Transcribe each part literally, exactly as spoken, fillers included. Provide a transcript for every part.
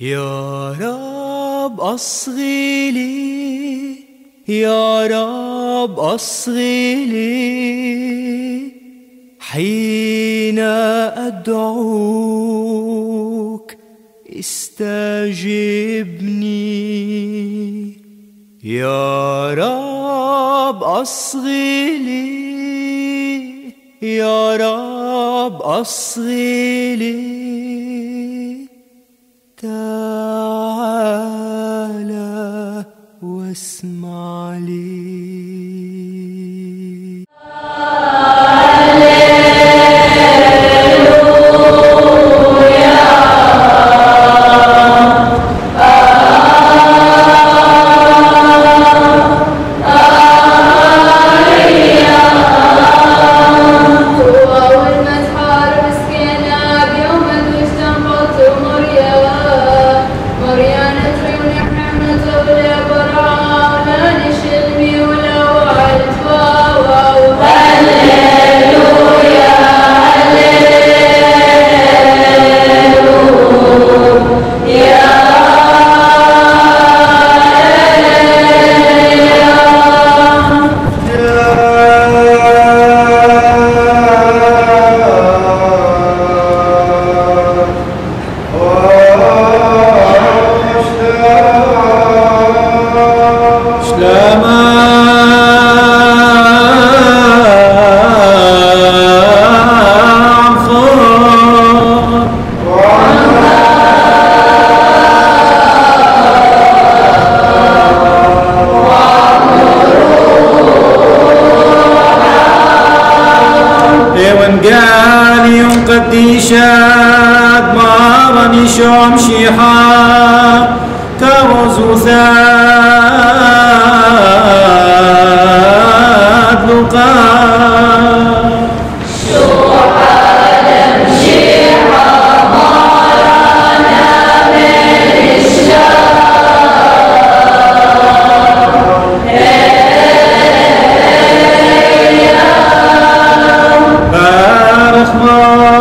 يا رب أصغي لي، يا رب أصغي لي حين أدعوك استجبني. يا رب أصغي لي، يا رب أصغي لي تعالى واسمع لي. قديشات ما راني شوم شيحان كروز ثاد لقاء شو عالم شيحة ما رانا من الشام بارخ ما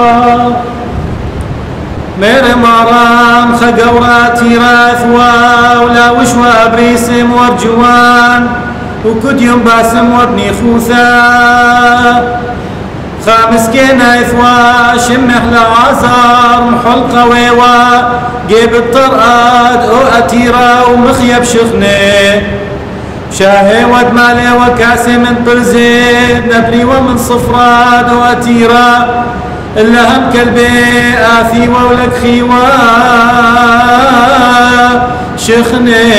مير مرام خقوراتي راثوا ولا وشوا بريسم ورجوان وكد يوم باسم وابني خوثا خامس كينا إثوا شمح لعزار محلقة ويوا جيب الطرقات أو أتيرا ومخيب شخني شاهي ود مالي وكاسي من طرزيد نبلي ومن صفراد وأتيرا إلا هم كلبي آثي وولك خيوا شخني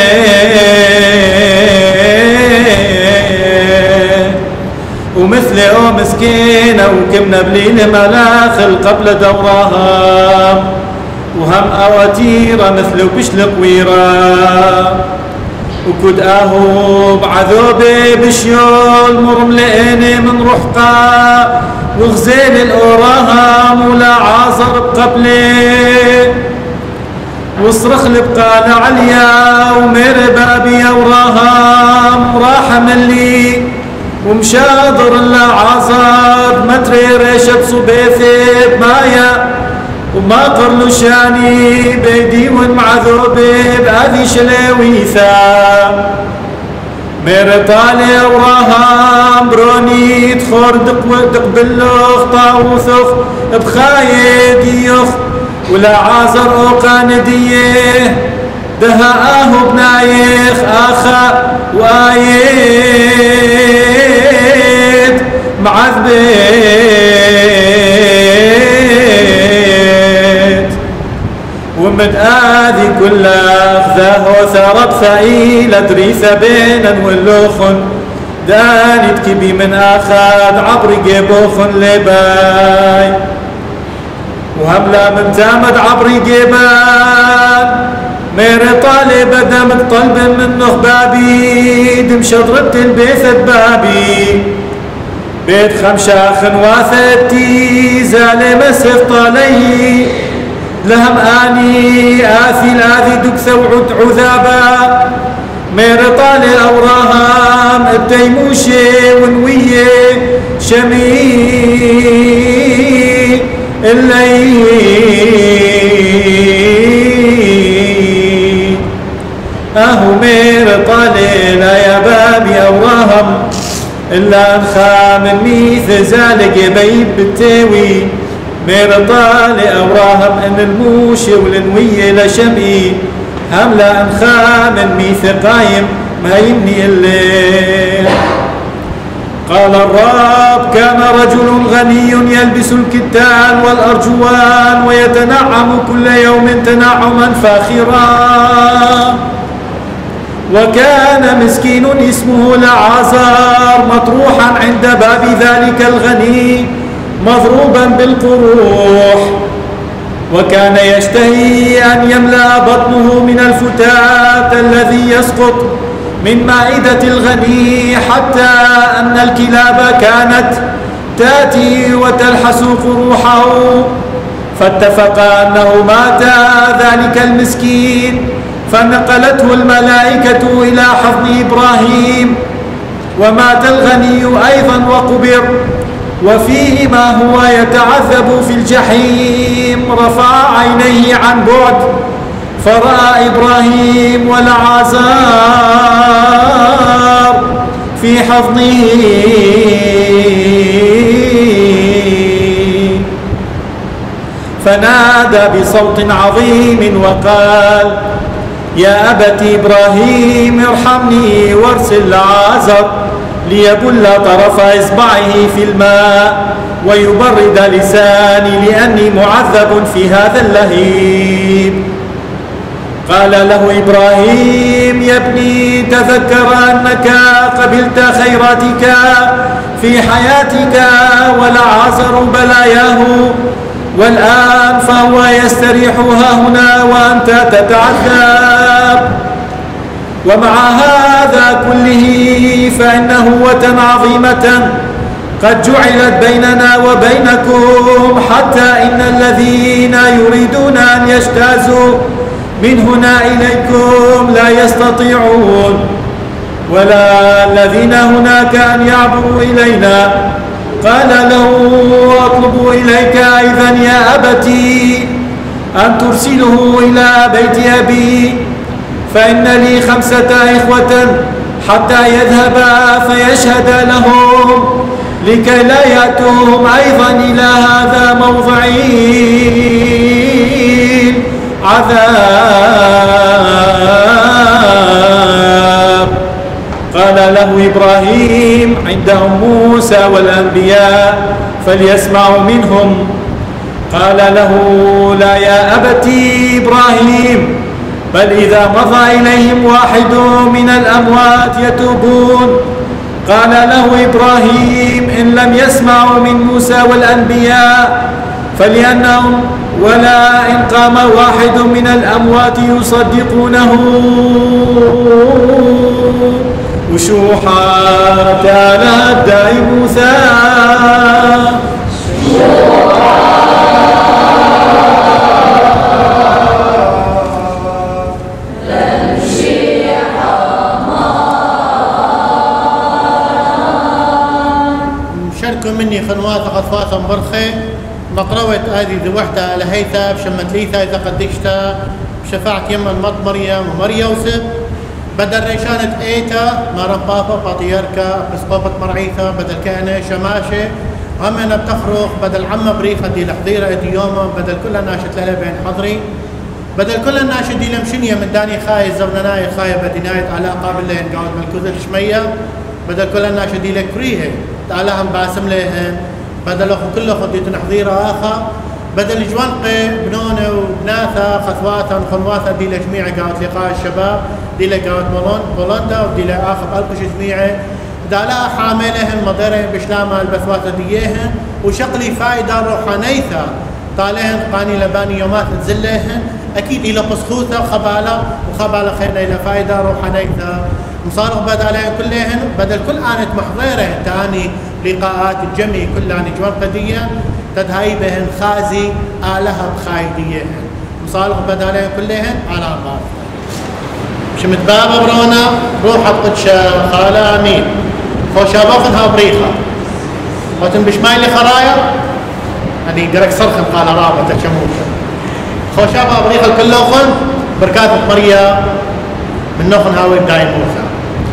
ومثلي أو مسكينة وكمنا بليل ملاخل قبل دوراها وهم أواتيرة مثل بشلق ويرا وكد اهو بعذوبي بشيول مرملئني من رحقا وغزين الاوراهم ولا عازر بقبلي وصرخ لبقال عليا ومير بابي اوراهم راح ملي ومشاضر لا عازر متري ريشة صبيثي بمايا وما قرلو شاني بيدي والمعذوبي بهذي شلويثا مير طالي وراها بروني تخور دقبلوخ طاوثخ بخايد يخ ولا عازر اوقانديه دها اهو بنايخ اخا وايد معذبين ومن آذي كلها أخذه ثرب ثقيل أدريث بينا واللوخن داني تكبي من أخذ عبر جيبوخن لباي وهملا من تامد عبر جيبان مير طالب دمك طلب من نخبابي دم شضربت البيث بابي بيت خمشاخ واثتي زالي مسف طالي لهم اني اثي الاذي دكث وعد عذابا مير طالي اوراهم التيموشي ونويه شمي الليل اهو مير طالي لا يا بابي اوراهم الا انخام ميث زالق يبيب بالتاوي مير طالي اوراهم ان الموشي والنوية لشمي هم لا انخام ميث قايم ما يمني الليل. قال الرب كان رجل غني يلبس الكتان والأرجوان ويتنعم كل يوم تنعما فاخرا، وكان مسكين اسمه لعازر مطروحا عند باب ذلك الغني مضروبا بالقروح، وكان يشتهي أن يملأ بطنه من الفتات الذي يسقط من مائدة الغني، حتى أن الكلاب كانت تأتي وتلحس قروحه. فاتفق أنه مات ذلك المسكين، فنقلته الملائكة إلى حضن إبراهيم، ومات الغني أيضا وقبر، وفيه ما هو يتعذب في الجحيم. رفع عينيه عن بعد فرأى إبراهيم والعازر في حضنه، فنادى بصوت عظيم وقال يا أبت إبراهيم ارحمني وارسل لعازر ليبل طرف إصبعه في الماء ويبرد لساني لأني معذب في هذا اللهيب. قال له إبراهيم يا ابني تذكر أنك قبلت خيراتك في حياتك والعازر بلاياه، والآن فهو يستريح هاهنا وأنت تتعذب. ومع هذا كله فإن هوة عظيمة قد جعلت بيننا وبينكم، حتى إن الذين يريدون أن يجتازوا من هنا إليكم لا يستطيعون، ولا الذين هناك أن يعبروا إلينا. قال له أطلب إليك إذا يا أبتي أن ترسله إلى بيت أبي، فإن لي خمسة إخوة حتى يذهبا فيشهد لهم لكي لا يأتوهم أيضا إلى هذا موضعي عذاب. قال له إبراهيم عندهم موسى والأنبياء فليسمعوا منهم. قال له لا يا أبتي إبراهيم، بل إذا مضى إليهم واحد من الأموات يتوبون. قال له إبراهيم إن لم يسمعوا من موسى والأنبياء فلأنهم، ولا إن قام واحد من الأموات يصدقونه. وشوحا تعالى الداعي موسى شاركوا مني خنوات غطفات برخي نقروت هذه ذوحتها لهيتا بشمت ليتا إذا قدشتا بشفاعة يما المط مريم ومريوسف بدل ريشانة ايتا مارا بابا باطيركا بسقوبة مرعيثة بدل كهنة شماشة همنا بتخرخ بدل عمة بريخة دي لحضيرة ادي يوما بدل كل ناشد لها بين حضري بدل كل ناشد دي لمشنية من داني خاي زبناناي خاي بدناية على قابل لهن قاعد ملكوز الشمية بدل كل ناشد دي لكريهن تعالى هم باسم لهن بدل اخو كل اخو دي تنحضيرة اخا بدل جوانقي بنونة وبناثة خثواتا وخنواتا دي لجميع قاعد لقاء الشباب دي لقاعد بولندا ودي لآخر ألقش جميعي دالا حاملهن مضيرهن بشلامة البثواتا ديهن وشقلي فايدة روحانيثا طالهن قاني لباني يومات تزلهن أكيد إلى بسخوثة خبالة وخبالة خيرنا إلى فايدة روحانيثا مصارغ بدالهن كلهن بدل كل آنة محضيرهن تاني لقاءات الجميع كلها جوان قدية تدهاي بهن خازي آلها بخايديهن مصالح بدالين كلهن على الله شمت بابا برونا روح قدشة خالة أمين خوشا باخذها بريخة وتن بشمايلي خرايا هذه قرق صرخن قال رابطة شموشة خوشا بابا بريخة كلهم بركات مريا من نخن هاوي داي موسى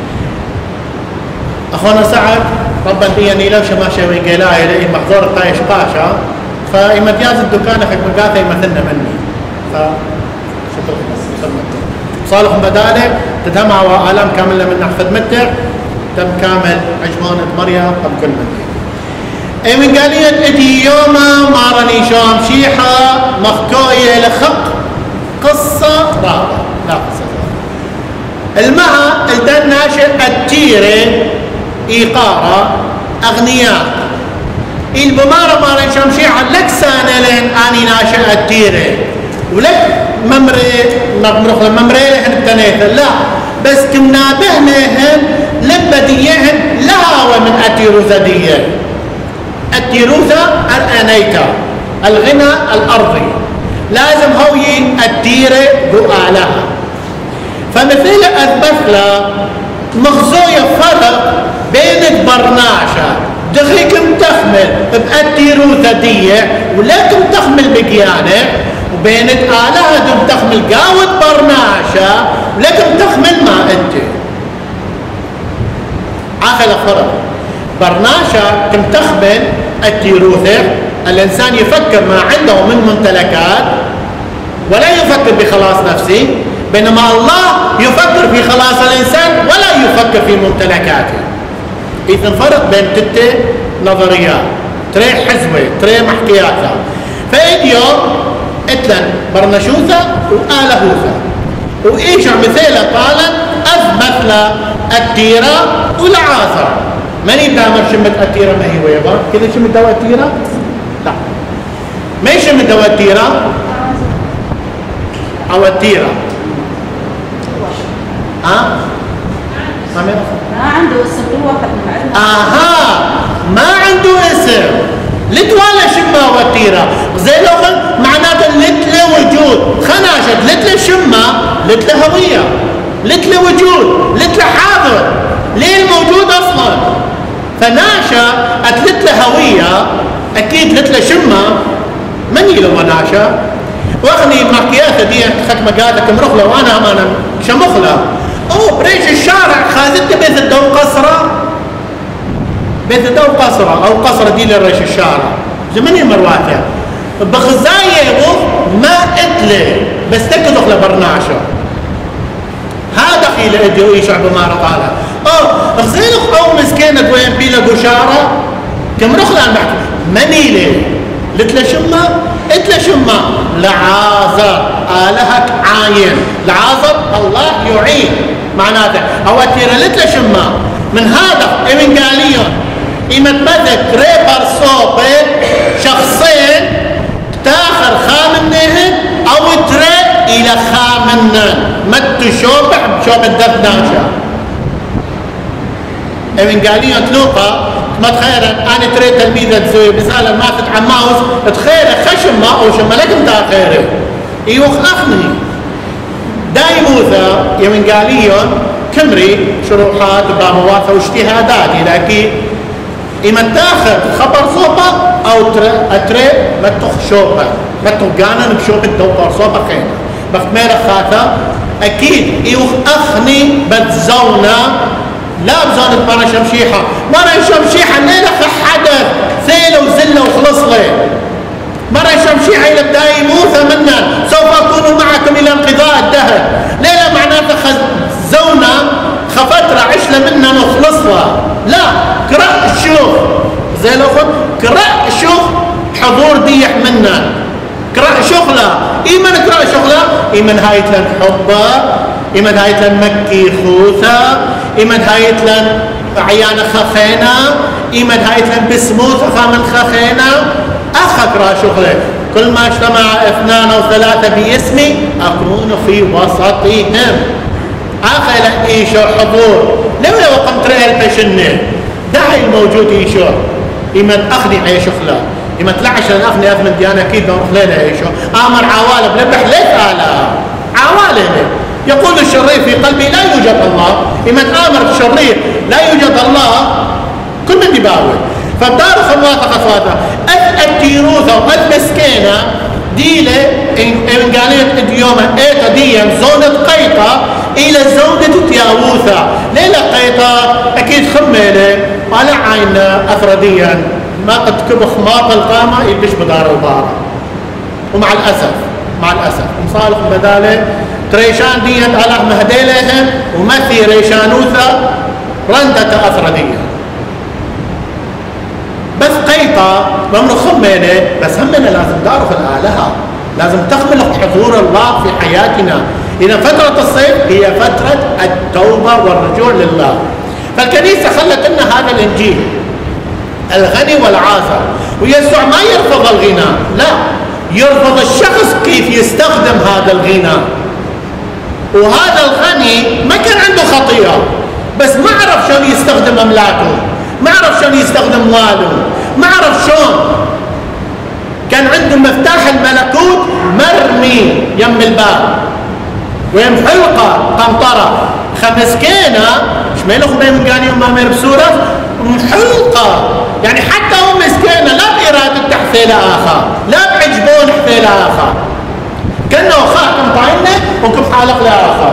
أخونا سعد ربا ديني لو شما شوي قيلاي لي محضور طايش قاشا فإمتياز الدكان خك مقاثة يمثلنا مني ف شكرا صالح بدالة تدهمها وآلام كاملة من نحفظ متر تم كامل عجمانة مريم تم كل مني اي من قالية ادي يوما مارني شام شيحة مخكوية لخق قصة رابع لا قصة رابع المها الدن ناشئ التيرة إيقارة أغنياء البمارة مارن شام شيحة لك سانة لين اني ناشئ التيرة ولك ممري نغمرخ الممري لهن التنيث لا بس كنا بهنهن لبديهن لها ومن التيروثة ديه التيروثة الأنيتا الغنى الأرضي لازم هوي التيرة بقالها فمثل أثبت له مخزوية فرق بين برناشة دخلكم تخمل بأتيروثة ديه ولكم تخمل بقيانة وبين آلها دم تخمل قاوة برناشة ولكم تخمل ما أنت عاخل فرق برناشة كم تخمل التيروثة الإنسان يفكر ما عنده من ممتلكات ولا يفكر بخلاص نفسه بينما الله يفكر في خلاص الإنسان ولا يفكر في ممتلكاته. إذن فرق بين تتة نظريات تري حزوة تري محكياتها فإديو اتلن برنشوثة وآلهوثة وإيش مثيلة قالا أذ مثل التيرة والعاثر من يتعمل شمة التيرة ما هي ويبا كذا شمة دواء التيرة لا ما يشمة دواء التيرة أو التيرة ها ما ما عنده اسم كل واحد من عندنا اها ما عنده اسم لتوالا شمة والتيرة زي لو معناته لتلة وجود خناشة لتلة شمة لتلة هوية لتلة وجود لتلة حاضر ليه الموجود اصلا فناشا اتلتلة هوية اكيد لتلة شمة من يلو ناشا واغني المحكيات دي خك مقالك مرخلة وانا امانا شمخلة اوه بريش الشارع خازت بيت الدو قصرة بيت الدو قصرة او قصرة دي لريش الشارع زمني مرواته بخزاية ما اتلي بس تكدخ لبرناشا هذا خيل اديو اي شعب ما رقالة اوه غزيلك او مسكينة وين بيلا قشارة كم رخلة المحكي مني ليه لتلا شمة اتلا شمة لعازر آلهك عاين لعازر الله يعين معناته او اتيرا لتلا شمة من هذا امن قاليون ايمت مذك ريبر صوبة شخصين تاخر خامنهن او تري الى خامنن مت شوبح بشوبة دفناشا امن قاليون تلوقا ما تخيرا انا تريد تلميذة زوي بسألة ما تتعماوز تخيرا خشم ما او شما لكم تاخيري ايوخ اخني داي موثى يمن قاليون كمري شروحات وبامواثة واجتهادات لكن اما تاخذ خبر صوبة او تري ما تخشوبة ما تقانا بشوبة دوبر صوبة خينا بختميرا خاتا اكيد ايوخ اخني بتزونا لا بزونة مرة شمشيحة مرة شمشيحة ليلة حدث ثيلة وزلة وخلص لي مرة شمشيحة إلى بداية موثى منا سوف أكون معكم إلى انقضاء الدهر ليلة معناتها خزونا خفترة عشلة منا وخلصها لا قرأ الشوف زي لو خد قرأ الشوف حضور ديح منا قرأ شغلة إيمن قرأ شغلة إيمن هايت لن حبة إيمن هايت لن مكي خوثة إيمن هايت لن عيانة خخينة إيمن هايت لن بسموث خامن خخينة أخ قرأ شغلة كل ما اجتمع اثنان أو ثلاثة باسمي أكون في وسطهم أخي لن إيشو حضور لو لو قمت رأي البشنة داعي الموجود إيشو إيمن أخني عي شغلة إما تلعش الأخني أثمن ديانا أكيد دور خلينا إيشو آمر عوالة بلبح ليس آلها عوالة يقول الشرير في قلبي لا يوجد الله إما آمر الشرير لا يوجد الله كل من يباوي فبدار خلواتا خصواتا أث التيروثة وأث مسكينة ديلة إن قالت اليوم إيتا ديا زونة قيطة إلى زوجة تياووثا ليلة قيطة أكيد خميلة على عين أفرديا ما قد كبخ ماط القامة يلبش بدار البارة. ومع الأسف مع الأسف مصالح بدالة تريشان ديت على مهديلهم ومثي ريشانوثا رندة أفردية. بس قيطة بمر خميلة بس همنا لازم تعرف الآلهة، لازم تخلق حضور الله في حياتنا. إذا فترة الصيف هي فترة التوبة والرجوع لله. فالكنيسة خلت لنا هذا الإنجيل الغني والعازر، ويسوع ما يرفض الغنى، لا يرفض الشخص كيف يستخدم هذا الغنى. وهذا الغني ما كان عنده خطيئة بس ما عرف شلون يستخدم أملاكه، ما عرف شلون يستخدم ماله، ما عرف شلون. كان عنده مفتاح الملكوت مرمي يم الباب ويم حلقة قنطرة خمسكينة شميلو خبين من قاني وما مير بسورة محلقة، يعني حتى هو مسكينة لا بإرادة تحثيل آخر، لا بعجبون حثيل آخر، كأنه خاكم طاينة وكم حالق لآخر،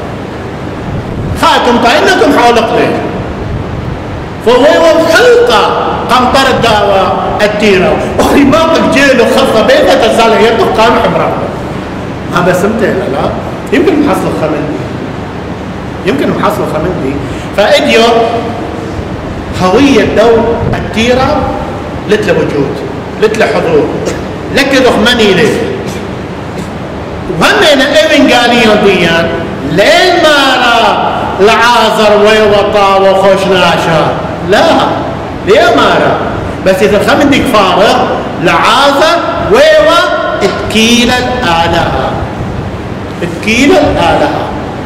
خاكم طاينة وكم حالق له. فهو محلقة قنطرة الدعوة الديرة وخي باقك جيله خلطة بيتها تزالها يده قام حمراء. ما بس امتى لا يمكن محصل خمندي، يمكن محصل خمندي. فإديو هوية دو الديرة لتله وجود لتله حضور لك ذخمني ليه. وهمنا ابن قاليون ديان لين ما را العازر ويوطا وخوش ناشا لا ليه ما را. بس إذا خمندك فارغ لعازر ويوا تكيل الآلهة تكيل الآلهة.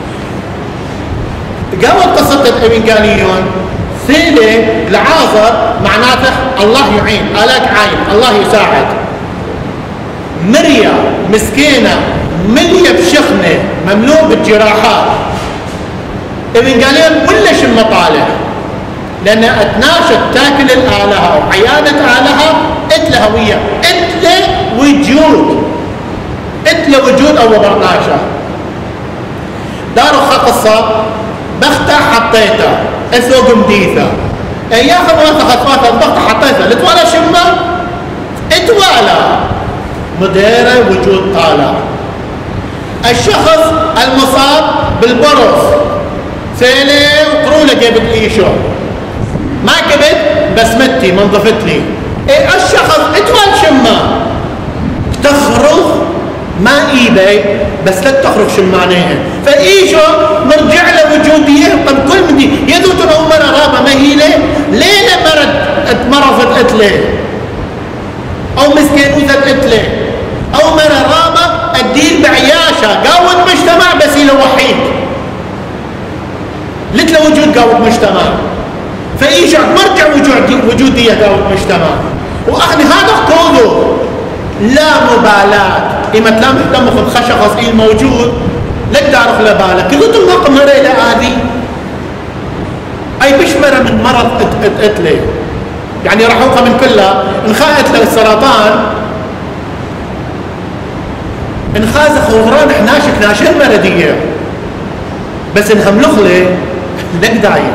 قامت قصة ابن قاليون ثيلة العازر معناته الله يعين، آلك عين، الله يساعد. مريا مسكينة مليا بشخنة مملوء بالجراحات. ابن قاليون ولش المطالع لأن اتناشت تاكل الآلهة وعيانة آلهة اتله هوية اتله وجود اتله وجود أو برناشة. دارو قصة بختة حطيتها اسوق مديثة اياها موثقة خطوات البختة حطيتها لتوالا شمة اتوالا مديرة وجود طالع. الشخص المصاب بالبرص سيلي وقرولة جابت لي شو ما كبت بسمتي منظفت لي ايه الشخص اتوال شمة تخرج ما ايبي بس لا تخرج شمانيها فايشو نرجع له وجوديه. طب كل مدي يدوت او مرة رابة ما هي ليه ليه مرض اتمرضت اتلي او مسكين وزت اتلي او مرة رابة الدين بعياشة قاوت مجتمع بس له وحيد لتله وجود قاوت مجتمع فايشو مرجع وجود وجوديه قاوت مجتمع. واخني هذا كله لا مبالاة إما لا مهتم في الخشخص إيه الموجود لك تعرف لا بالك كذو تلقى مرة إلى هذه أي بشمرة من مرض اتلي يعني رحوقة من كلها انخاءت له السرطان انخاز خضران حناشك ناشر مردية بس انهم لخلي لك دايم.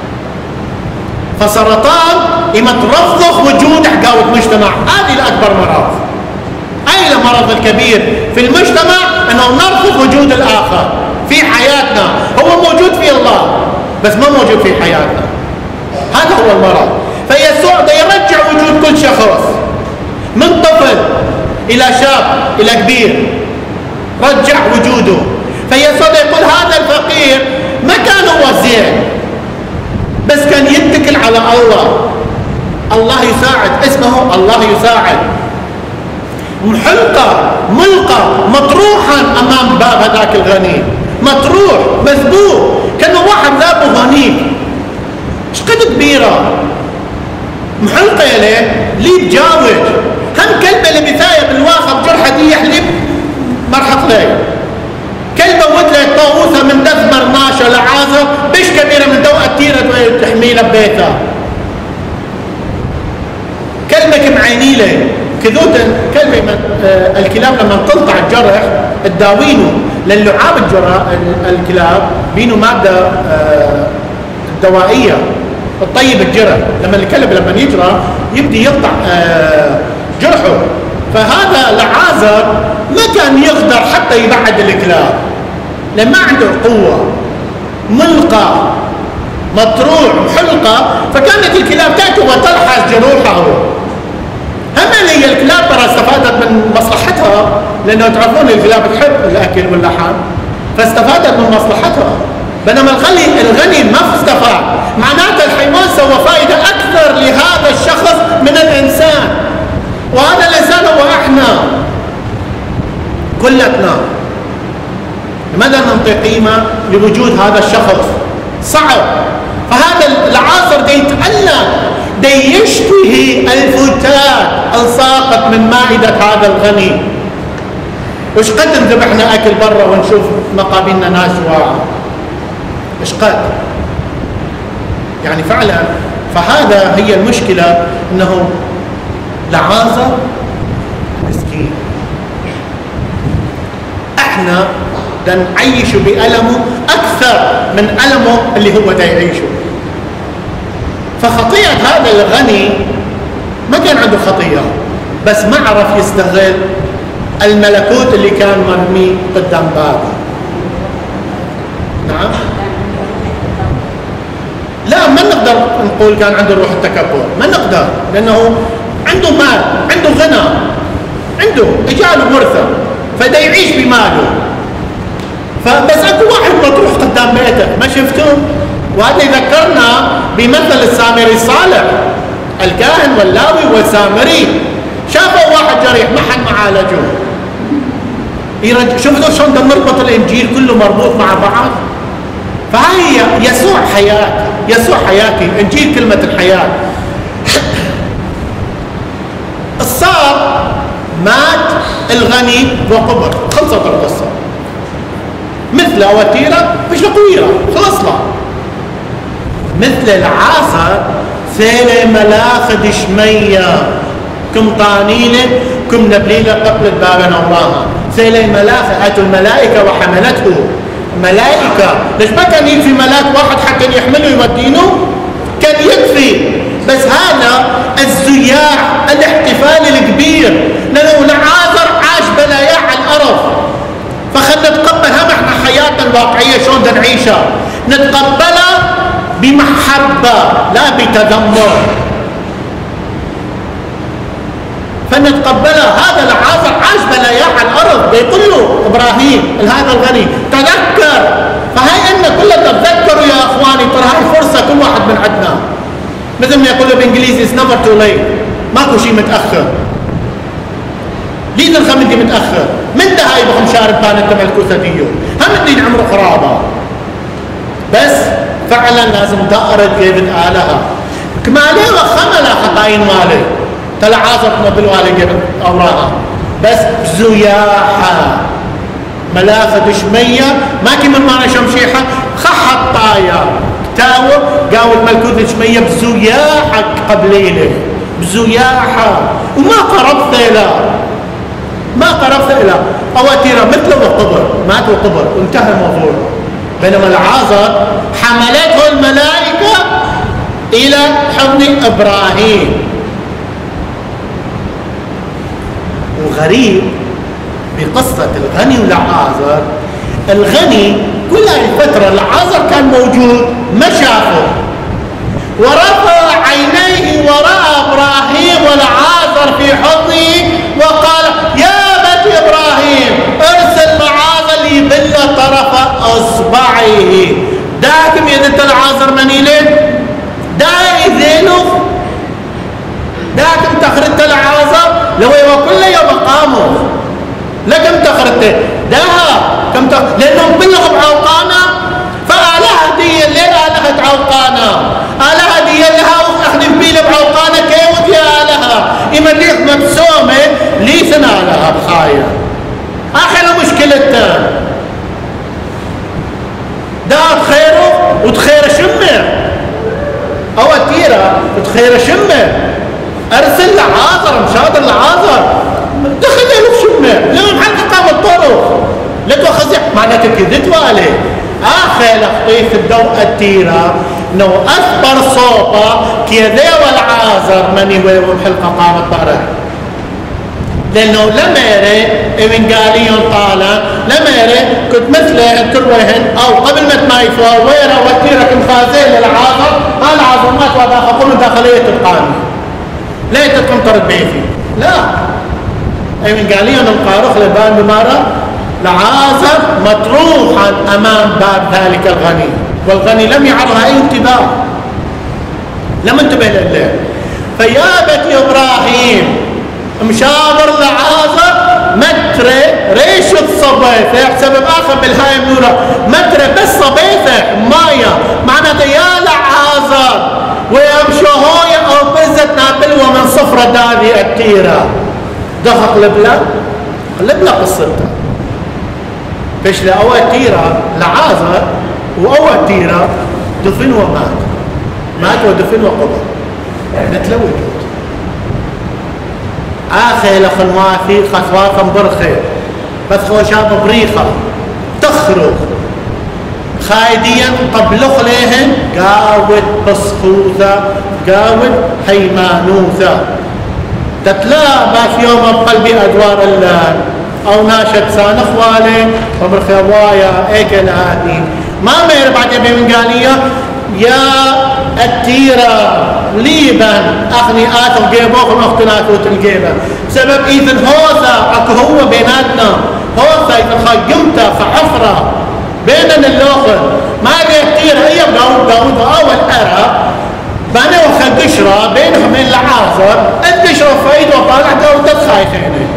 فسرطان إما ترفض وجود حقاوة مجتمع هذه الأكبر مرض. أي المرض الكبير في المجتمع أنه نرفض وجود الآخر في حياتنا. هو موجود في الله بس ما موجود في حياتنا، هذا هو المرض. فيسوع ده يرجع وجود كل شخص من طفل إلى شاب إلى كبير رجع وجوده. فيسوع ده يقول هذا الفقير ما كان هو زين بس كان يتكل على الله، الله يساعد، اسمه الله يساعد. محلقة ملقى مطروحا أمام باب هذاك الغني، مطروح مذبوح كأنه واحد ذابه غنيك ايش قد كبيرة محلقة يليه لي بجاوج هم كلبة اللي بثاية بالواقع بجرحة دي يحلب مرحط لي كلبة ودلت طاووثة من دثمر ناشا لعازة بيش كبيرة من دوء التيرة تحميلها ببيتها كلبك معيني لي كذوت كلمة آه الكلاب لما تنطع الجرح تداوينه، لأن لعاب الجرا الكلاب بينه مادة آه دوائية تطيب الجرح. لما الكلب لما يجرى يبدي يقطع آه جرحه، فهذا العازر ما كان يقدر حتى يبعد الكلاب لأن ما عنده قوة، ملقى مطروع محلقة، فكانت الكلاب تأتي وتلحس جروحه. هم اللي هي الكلاب ترى استفادت من مصلحتها، لأنه تعرفون الكلاب تحب الأكل واللحم، فاستفادت من مصلحتها. بينما الغني الغني ما استفاد، معناته الحيوان سوى فائدة أكثر لهذا الشخص من الإنسان، وهذا الإنسان هو إحنا كلتنا. لماذا نعطي قيمة لوجود هذا الشخص؟ صعب. فهذا العازر دي يتألم، دي يشتهي الفتات الساقط من مائدة هذا الغني. وش قد ذبحنا أكل برا ونشوف مقابلنا ناس جواع، إيش قد يعني فعلا. فهذا هي المشكلة، إنه لعازر مسكين، احنا بدنا نعيش بألمه أكثر من ألمه اللي هو دا يعيشه. فخطيئة هذا الغني ما كان عنده خطيئة، بس ما عرف يستغل الملكوت اللي كان مرمي قدام بابه. نعم، لا ما نقدر نقول كان عنده روح التكبر، ما نقدر، لأنه عنده مال، عنده غنى، عنده إجاله ورثة، فدا يعيش بماله. فبس اكو واحد مطروح قدام بيته، ما شفتوه؟ وهذا يذكرنا بمثل السامري الصالح، الكاهن واللاوي والسامري شافوا واحد جريح ما حد معالجه، يرج... شفتوا شلون نربط الانجيل كله مربوط مع بعض. فهي يسوع حياه، يسوع حياتي، انجيل كلمه الحياه. الصار مات الغني وقبر، خلصت القصه. مثل وتيره مش قويره، خلص له. مثل العازر ثيله ملاخد شميه، كم طانيله كم نبليله قبل بابا نوراها، ثيله ملاخد اتوا الملائكه وحملته. ملائكه، ليش ما كان يكفي ملاك واحد حتى يحمله يودينه؟ كان يكفي. بس هذا الزياح، الاحتفال الكبير، لانه العازر عاش بلايا على الارض. فخلنا نتقبل هم احنا حياتنا الواقعيه شلون بدنا نعيشها، نتقبلها بمحبه لا بتذمر، فنتقبلها. هذا العازر عاش بلايا على الارض، بيقول له ابراهيم هذا الغني تذكر. فهي ان كلنا تذكروا يا اخواني، ترى هاي فرصه كل واحد من عندنا، مثل ما يقولوا بالانجليزي it's never too late، ماكو شيء متاخر. ليه الخمدي متاخر؟ من ده هاي بخم شارب بان انت ملكوثه ديو، هم الدين عمره قرابه. بس فعلا لازم تقرد كيف آلها كمالي وخملها خطاين مالي تلا عازر نبلوا على جبل اوراها، بس بزياحه ملاخد شميه ما كمن ما شمشيحه خحط طايا تاور قاول ملكوث شميه بزياحه قبليله بزياحه، وما قربت له ما قربت له اواتيره مثله وقبر، مات وقبر وانتهى الموضوع. بينما العازر حملته الملائكه الى حضن ابراهيم. وغريب بقصه الغني والعازر، الغني كل هاي الفتره العازر كان موجود ما شافه، ورفع عينيه وراى ابراهيم والعازر في حضنه وقال يا بني ابراهيم ارسل معاذ ليبل طرف اصبعه. داكم يد انت العازر منيله داي ذيله داكم تخرجت العازر لو هو كل يوم قاموا لكم تخرجت داها كم تخ... لانهم كلهم عوقانا. فآلهة دي الليل آلهة عوقانا، آلهة دي لها اخدم بيل بعوقانا كيوت يا آلهة يمليك مبسومة ليسن آلهة بخايا. آخر مشكلتها دا تخيره وتخير شمه او تيرة وتخير شمه. ارسل لعازر مشاطر لعازر دخل له شمه لما محل قام الطرق لا تخزع معناته كذت والي آخر لخطيف الضوء التيرة نو أكبر صوبة كذا والعازر مني ويوم حلقة قامت بره لأنه لما يري ابن قاليون طالع لما يري كنت مثل ترويهن أو قبل ما تمايفوا ويرا والتيرة كنت خازين للعازر هذا العازر ما توا داخل قلوا داخلية القانون لا تتمطر بيتي لا ابن قاليون القاروخ لبان بمارة العازر مطروحا امام باب ذلك الغني والغني لم يعرها اي انتباه لم انتبه لله فيابت ابراهيم مشاور العازر متر ريش الصبيثة سبب اخر بالهاي منورة متر بس صبيثة مايا معناته يا العازر ويمشوا هوي او بزت نابلوه من صفرة دادي التيرة دخل لبلا لبلا قصتها فيش لأول تيرة لعازر وأول تيرة دفن ومات مات ودفن وقبر نتلوج آخي لخنوافي خطوافا برخي بس خوشاب بريخة تخرج خايديا قبل خليهن قاود بصخوثة قاود حيمانوثة تتلابى في يوم بقلبي أدوار الليل أو ناشد سان أخوالي وبرخي أبوايا إيكل هادي ما مير بعد من قالية يا التيرة ليبا أخني آتو جيبوكم اختلاف وتلقيبا بسبب إذن هوثا أكو هو بيناتنا هوثا إذن خاقمتا فحفرة بيننا اللوخر ما التيرة هي بقاود قاود أول أرى بنا وخل قشرة بينهم من العازر القشرة فايد وطالع قاود خايفين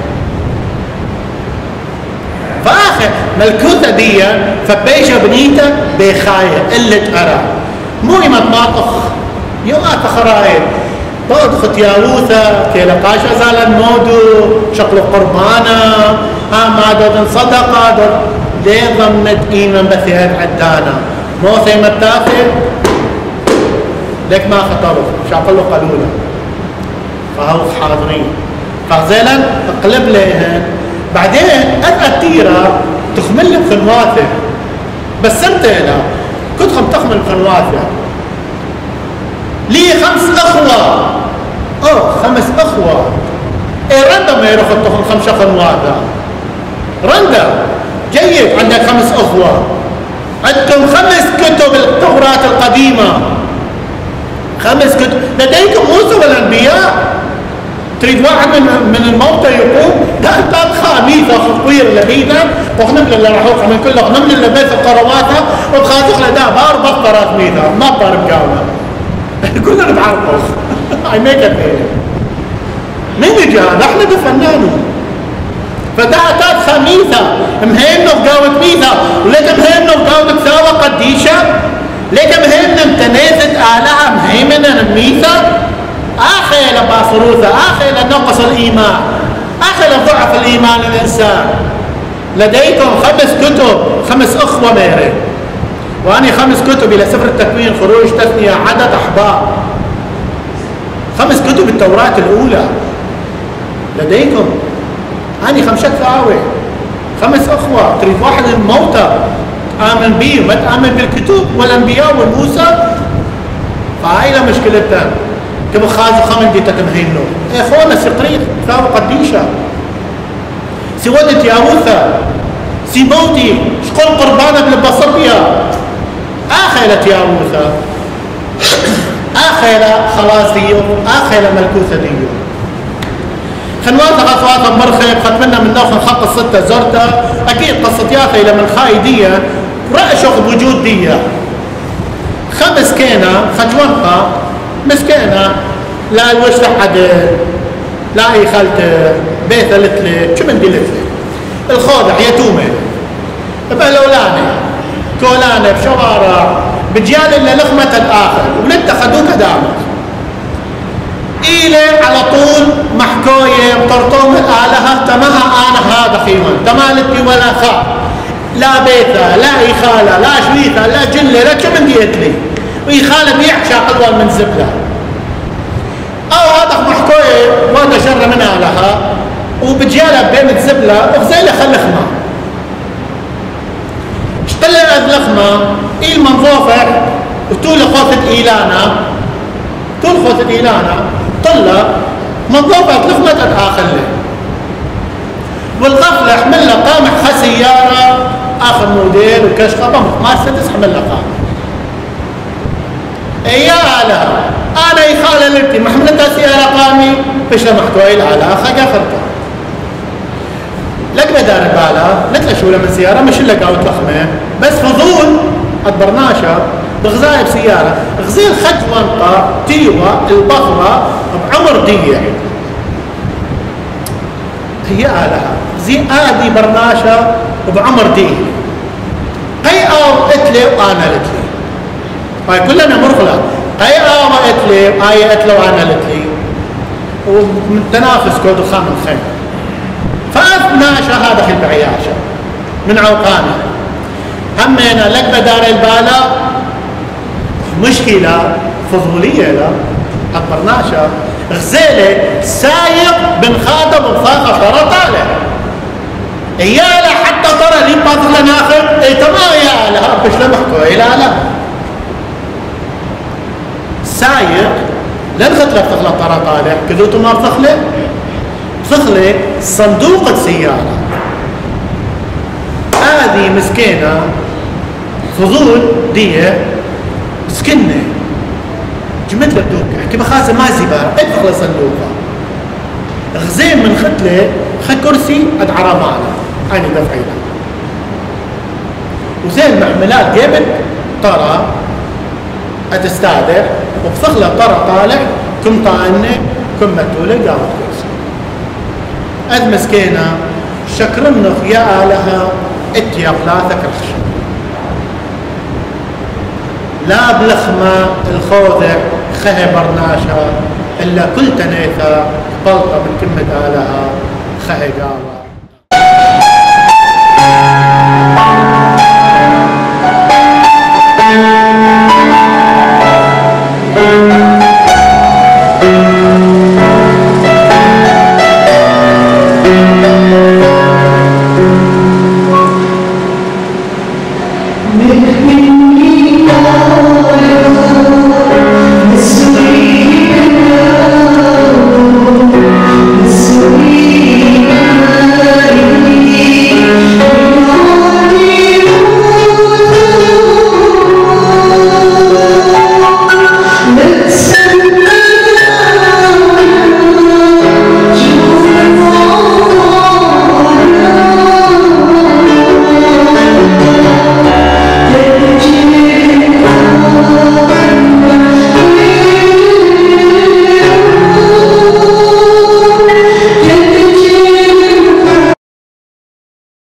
فآخر ملكوثة دي فبيشة بنيته بخاية اللي أرى مو يمت ماطخ يوقات خرايب طود ختياوثة كيلقاشة زال المودو شكل قربانا ها ما دودن صدقة دود ليه ضمنت إيمان بثيات عدانا مو ثيمة تافه ليك ما خطروا شاقلوا قالونا فهو حاضرين فغزيلا اقلب ليهن بعدين أنا التيرة تخمل لي بخنواته بس سنتين كنت خم تخمل بخنواته لي خمس أخوة أوه خمس أخوة إيه رندا ما يروح تخم خمسة خنواته رندا جيد عندك خمس أخوة عندكم خمس كتب التوراة القديمة خمس كتب لديكم موسى والأنبياء تريد واحد من من الموتى يقوم لا انت خاميثه خطوير لبينا وخنم اللي راح يوقع من كله خنم اللي بيت القرواتها وبخاطق لدا بار بطرات ميثا ما بار مقاومه كلنا نتعرفه اي ميك ات مين اللي جاء؟ احنا دفنانه فدا اتات خميثه مهينه بقاوة ميثا وليك مهينه بقاوة ثاوى قديشه ليك مهينه امتنيزت آلها مهيمنه ميثا آخي لباصروثة آخي لنقص الإيمان آخي لضعف الإيمان الإنسان لديكم خمس كتب خمس أخوة ميري وأني خمس كتب إلى سفر التكوين خروج تثنية عدد أحبار خمس كتب التوراة الأولى لديكم أني خمسة ثاوي خمس أخوة تريد واحد الموتى تآمن بيه ما تآمن بالكتب والأنبياء والموسى فهاي لا مشكلتنا كم خازو خمن دي تتمهينو يا اخوانا سقريق ثاو قديشة سودت ياوثة سيموتي شقول قربانا بالبصبية آخلت ياوثة آخلة خلاص ديو آخلة ملكوثة ديو خنواتا خطواتا مرخب ختمنا من داخل خط الستة زرتا أكيد قصة ياخلة من خايدية رأشق بوجود دية خمس كينا ختوانها مسكينة لا الوش حد لا هي خالته بيثة لتلي شو من دي لتلي الخاضع يتومة بألولاني كولاني بشوارع بجيال اللي لخمة الآخر ولنت خدوك دامك إيلي على طول محكوية بطرطوم الآلهة تمها أنا هذا خيمة تمالتي ولا خا لا بيثة لا إخالة لا شويثة لا جلة لا شو من دي لتلي ويخالف يحشى قلوة من زبلة أو هذا محكوية وهذا شر منها لها وبتجالب بين الزبلة وغزيلة خلخمة طلع أذلخمة إيل منظوفة وطول خوثة إيلانا طول خوثة إيلانا طلع منظوفة لخمة الآخر له والغفلة حمل له قامح خسيارة آخر موديل وكشخة بمخمار سدس حمل له قامح يا لها أنا يخالة لبتي محملتها سيارة قامي فش لمحتوى إلى على أخا قفرتها لك بدار بالا نتلا شو من سيارة مش إلا قاوت لخمة بس فضول البرناشة بغزاية بسيارة غزيل خد وانطة تيوة البخرة بعمر ضيق هي آلها زي آدي برناشة وبعمر ضيق قي آو اتلي وأنا لتلي هاي كلنا مرغلة قي آو اتلي وآية اتلي وأنا لتلي ومتنافس كود خام الخير فأثنى شهادة البعياشة من عوقانه همينا لك بدار البالا مشكلة فضولية لا أكبرناشا غزيلة سايق بن خاطب بفاقة فرا طالع إيالا حتى ترى لي باطل ناخذ إيه تمام يا لها بش لمحكو إيه لا لا سايق لن خطلك تخلق ترى طالع كذوتو ما بتخلق تخلق صندوق السيارة هذه مسكينة فضول دي سكنة جمت لك دوكة حكي بخازة ما زبارة ادخل صندوقها غزين من ختلة خد كرسي اد عرمانة هاني دفعي لها وزين محملات جيبت طرى اتستادع وبثخلة طرى طالع كم طعنة كم متولة قامت كرسي اد مسكينة شكرنخ يا آلها اتيق لا ذكرش لا بلخمة الخوذع خه برناشا إلا كل تنيثة بلطة من كلمة آلها خه قال